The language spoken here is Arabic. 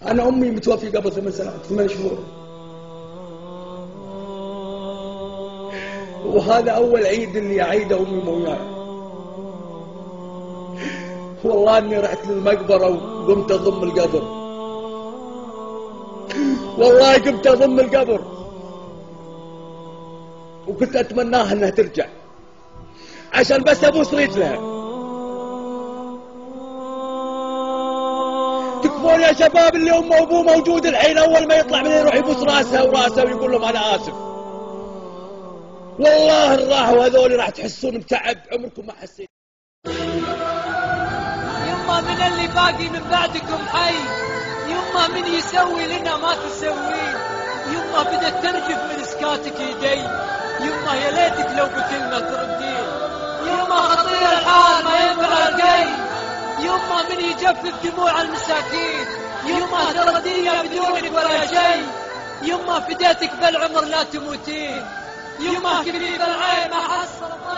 أنا أمي متوفية قبل 8 شهور، وهذا أول عيد إني أعيده أمي مو وياي. والله إني رحت للمقبرة وقمت أضم القبر، والله قمت أضم القبر وكنت أتمناها إنها ترجع عشان بس أبوس رجلها. تكفون يا شباب اللي أمه وأبوه موجود الحين، أول ما يطلع من يروح يبوس راسها وراسها ويقول لهم أنا آسف. والله الراحوا هذول راح تحسون بتعب عمركم ما حسيت. يما من اللي باقي من بعدكم حي، يما من يسوي لنا ما تسوين، يما بدت ترجف من سكاتك يدي، يما يا ليتك لو بكلمة تردين، يما خطير الحال ما ينفع القي، يما من يجفف دموع المساكين، يما ترى الدنيا بدونك ولا شيء، يما فديتك بالعمر لا تموتين، يما كبير العين ما حصل